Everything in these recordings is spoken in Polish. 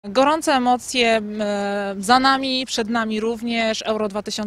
Gorące emocje za nami, przed nami również Euro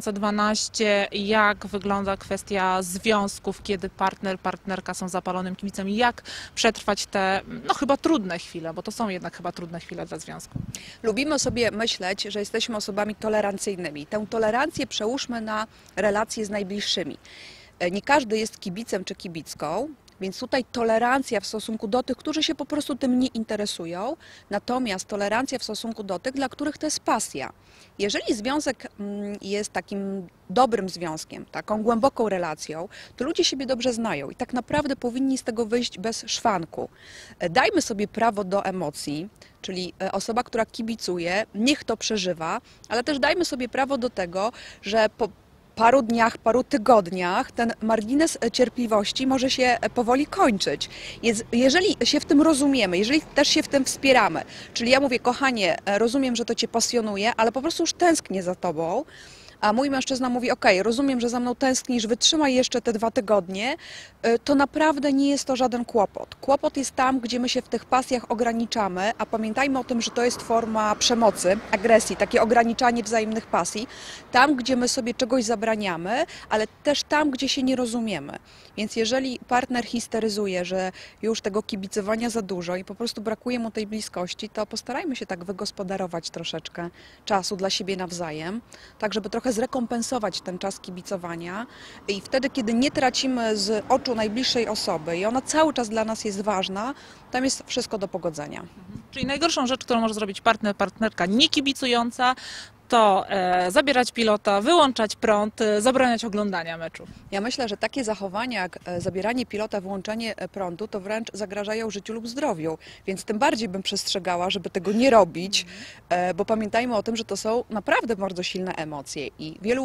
2012. Jak wygląda kwestia związków, kiedy partner, partnerka są zapalonym kibicem? Jak przetrwać te, no chyba trudne chwile, bo to są jednak chyba trudne chwile dla związku. Lubimy sobie myśleć, że jesteśmy osobami tolerancyjnymi. Tę tolerancję przełóżmy na relacje z najbliższymi. Nie każdy jest kibicem czy kibicką, więc tutaj tolerancja w stosunku do tych, którzy się po prostu tym nie interesują, natomiast tolerancja w stosunku do tych, dla których to jest pasja. Jeżeli związek jest takim dobrym związkiem, taką głęboką relacją, to ludzie siebie dobrze znają i tak naprawdę powinni z tego wyjść bez szwanku. Dajmy sobie prawo do emocji, czyli osoba, która kibicuje, niech to przeżywa, ale też dajmy sobie prawo do tego, że po paru dniach, paru tygodniach ten margines cierpliwości może się powoli kończyć. Jeżeli się w tym rozumiemy, jeżeli też się w tym wspieramy, czyli ja mówię, kochanie, rozumiem, że to Cię pasjonuje, ale po prostu już tęsknię za Tobą, a mój mężczyzna mówi, ok, rozumiem, że za mną tęsknisz, wytrzymaj jeszcze te 2 tygodnie, to naprawdę nie jest to żaden kłopot. Kłopot jest tam, gdzie my się w tych pasjach ograniczamy, a pamiętajmy o tym, że to jest forma przemocy, agresji, takie ograniczanie wzajemnych pasji, tam, gdzie my sobie czegoś zabraniamy, ale też tam, gdzie się nie rozumiemy. Więc jeżeli partner histeryzuje, że już tego kibicowania za dużo i po prostu brakuje mu tej bliskości, to postarajmy się tak wygospodarować troszeczkę czasu dla siebie nawzajem, tak żeby trochę zrekompensować ten czas kibicowania i wtedy, kiedy nie tracimy z oczu najbliższej osoby i ona cały czas dla nas jest ważna, tam jest wszystko do pogodzenia. Czyli najgorszą rzecz, którą może zrobić partner, partnerka nie kibicująca, to zabierać pilota, wyłączać prąd, zabraniać oglądania meczów. Ja myślę, że takie zachowania jak zabieranie pilota, wyłączanie prądu, to wręcz zagrażają życiu lub zdrowiu, więc tym bardziej bym przestrzegała, żeby tego nie robić, bo pamiętajmy o tym, że to są naprawdę bardzo silne emocje i wielu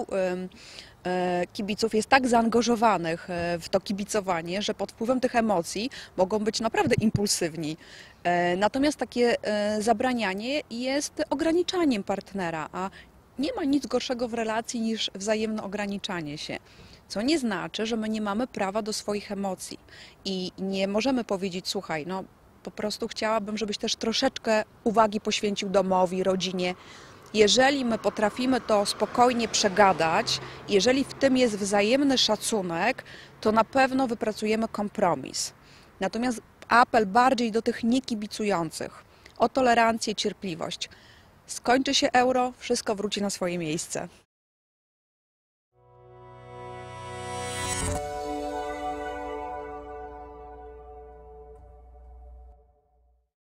kibiców jest tak zaangażowanych w to kibicowanie, że pod wpływem tych emocji mogą być naprawdę impulsywni. Natomiast takie zabranianie jest ograniczaniem partnera, a nie ma nic gorszego w relacji niż wzajemne ograniczanie się. Co nie znaczy, że my nie mamy prawa do swoich emocji i nie możemy powiedzieć, słuchaj, no po prostu chciałabym, żebyś też troszeczkę uwagi poświęcił domowi, rodzinie. Jeżeli my potrafimy to spokojnie przegadać, jeżeli w tym jest wzajemny szacunek, to na pewno wypracujemy kompromis. Natomiast apel bardziej do tych niekibicujących o tolerancję, cierpliwość. Skończy się euro, wszystko wróci na swoje miejsce.